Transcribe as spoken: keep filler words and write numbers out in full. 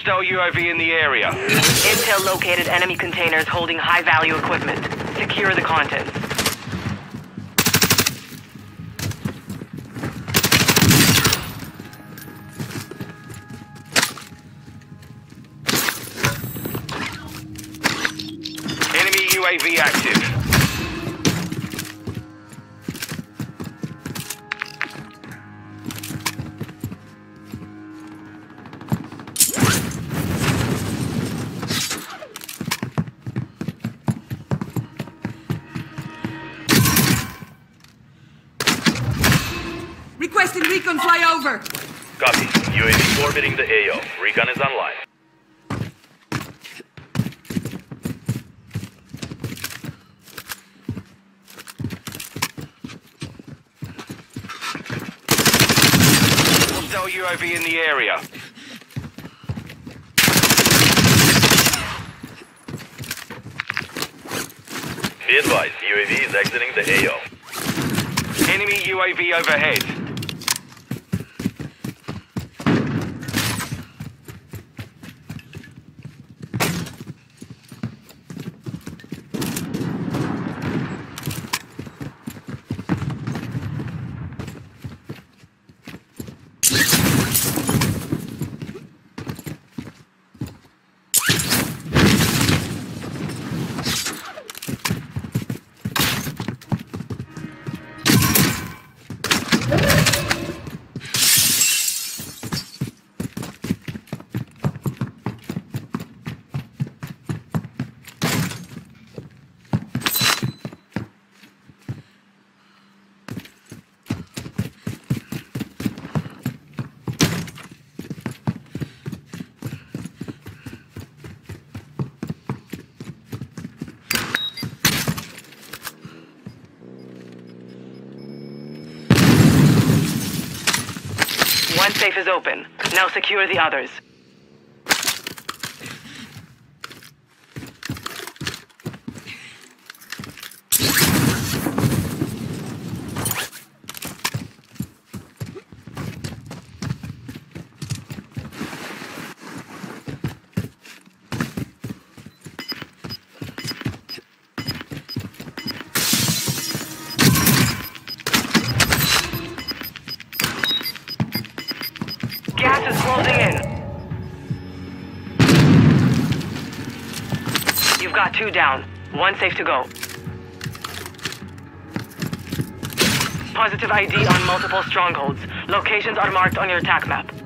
Hostile U A V in the area. Intel located enemy containers holding high-value equipment. Secure the contents. Enemy U A V active. Requesting recon flyover. Copy. U A V orbiting the A O. Recon is online. Hostile U A V in the area. Be advised, U A V is exiting the A O. Enemy U A V overhead. One safe is open. Now secure the others. Gas is closing in. You've got two down. One safe to go. Positive I D on multiple strongholds. Locations are marked on your attack map.